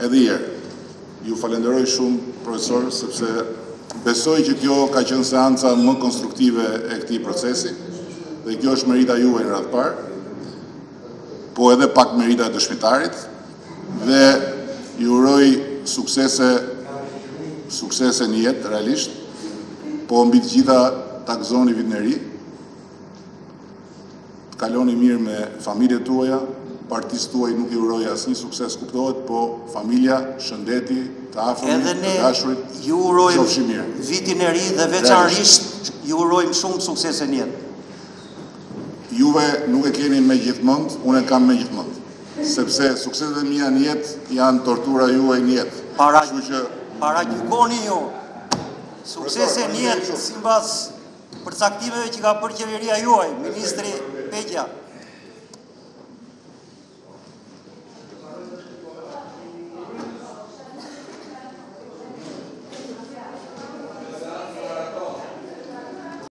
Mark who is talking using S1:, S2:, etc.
S1: Edhe herë, ju falenderoj shumë, profesor, sepse besoj që kjo ka qenë seanca më konstruktive e këtij procesi, dhe kjo është merita juaj në radhë parë, po edhe pak merita e dëshmitarit, dhe ju uroj suksese në jetë, realisht, po mbi të gjitha ta gëzoni vitin e ri, të kaloni mirë me familjet tuaja, partisë tuaj nuk i uroj asnjë sukses, kuptohet, po familja, shëndeti, të afërmit, të dashurit,
S2: ju urojmë
S1: qofshi mirë.
S2: vitin e ri dhe veçanërisht ju urojmë shumë suksese në jetë.
S1: Juve nuk e keni me gjithmonë, unë e kam me gjithmonë. Sepse sukseset e mia në jetë janë tortura juaj në jetë.
S2: Paragjykoni ju suksese në jetë sipas përcaktimeve që ka bërë qeveria juaj, ministri Peqja.